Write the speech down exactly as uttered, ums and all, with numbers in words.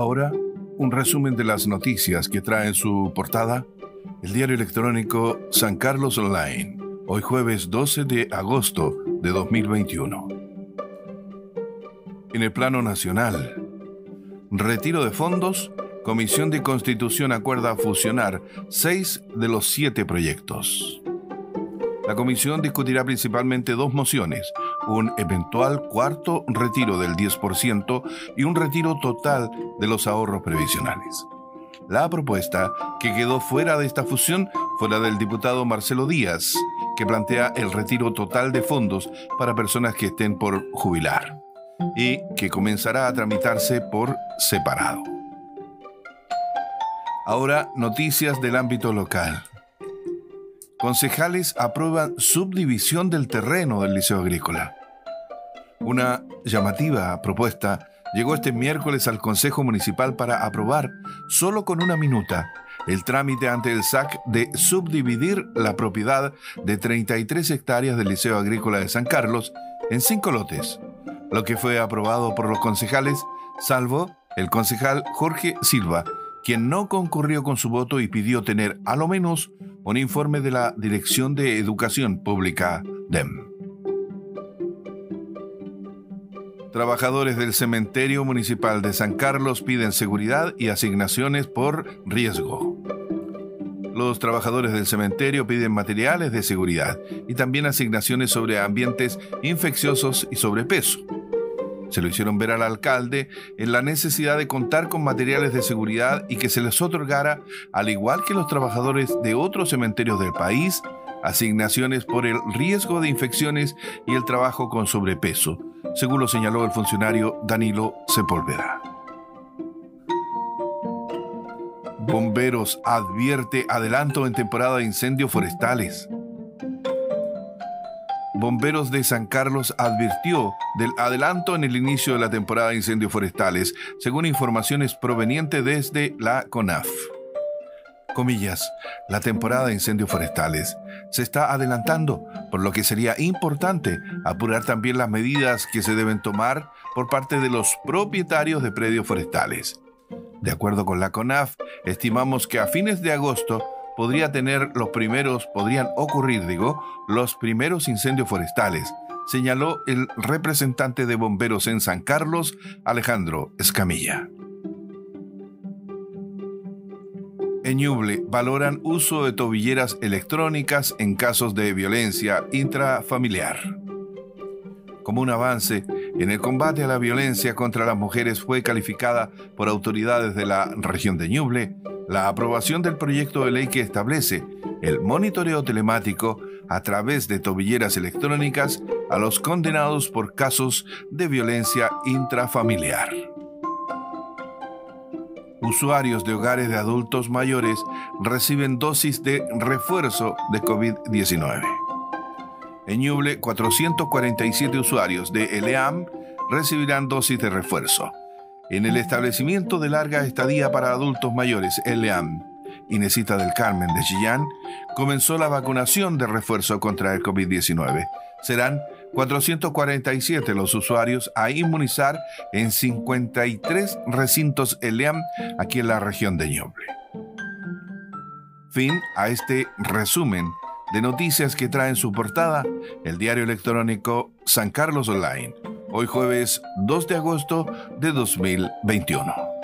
Ahora, un resumen de las noticias que trae en su portada el diario electrónico San Carlos Online, hoy jueves doce de agosto de dos mil veintiuno. En el plano nacional, retiro de fondos, Comisión de Constitución acuerda fusionar seis de los siete proyectos. La comisión discutirá principalmente dos mociones, un eventual cuarto retiro del diez por ciento y un retiro total de los ahorros previsionales. La propuesta que quedó fuera de esta fusión fue la del diputado Marcelo Díaz, que plantea el retiro total de fondos para personas que estén por jubilar y que comenzará a tramitarse por separado. Ahora, noticias del ámbito local. Concejales aprueban subdivisión del terreno del Liceo Agrícola. Una llamativa propuesta llegó este miércoles al Consejo Municipal para aprobar, solo con una minuta, el trámite ante el S A C de subdividir la propiedad de treinta y tres hectáreas del Liceo Agrícola de San Carlos en cinco lotes, lo que fue aprobado por los concejales, salvo el concejal Jorge Silva, quien no concurrió con su voto y pidió tener, a lo menos, un informe de la Dirección de Educación Pública, D E M. Trabajadores del Cementerio Municipal de San Carlos piden seguridad y asignaciones por riesgo. Los trabajadores del cementerio piden materiales de seguridad y también asignaciones sobre ambientes infecciosos y sobrepeso. Se lo hicieron ver al alcalde en la necesidad de contar con materiales de seguridad y que se les otorgara, al igual que los trabajadores de otros cementerios del país, asignaciones por el riesgo de infecciones y el trabajo con sobrepeso, según lo señaló el funcionario Danilo Sepúlveda. Bomberos advierte adelanto en temporada de incendios forestales. Bomberos de San Carlos advirtió del adelanto en el inicio de la temporada de incendios forestales, según informaciones provenientes desde la CONAF. Comillas, la temporada de incendios forestales se está adelantando, por lo que sería importante apurar también las medidas que se deben tomar por parte de los propietarios de predios forestales. De acuerdo con la CONAF, estimamos que a fines de agosto podría tener los primeros, podrían ocurrir, digo, los primeros incendios forestales, señaló el representante de bomberos en San Carlos, Alejandro Escamilla. En Ñuble valoran uso de tobilleras electrónicas en casos de violencia intrafamiliar. Como un avance en el combate a la violencia contra las mujeres fue calificada por autoridades de la región de Ñuble la aprobación del proyecto de ley que establece el monitoreo telemático a través de tobilleras electrónicas a los condenados por casos de violencia intrafamiliar. Usuarios de hogares de adultos mayores reciben dosis de refuerzo de COVID diecinueve. En Ñuble, cuatrocientos cuarenta y siete usuarios de L E A M recibirán dosis de refuerzo. En el establecimiento de larga estadía para adultos mayores, L E A M, Inesita del Carmen de Chillán, comenzó la vacunación de refuerzo contra el COVID diecinueve. Serán cuatrocientos cuarenta y siete los usuarios a inmunizar en cincuenta y tres recintos L E A M aquí en la región de Ñuble. Fin a este resumen de noticias que trae en su portada el diario electrónico San Carlos Online, hoy jueves dos de agosto de dos mil veintiuno.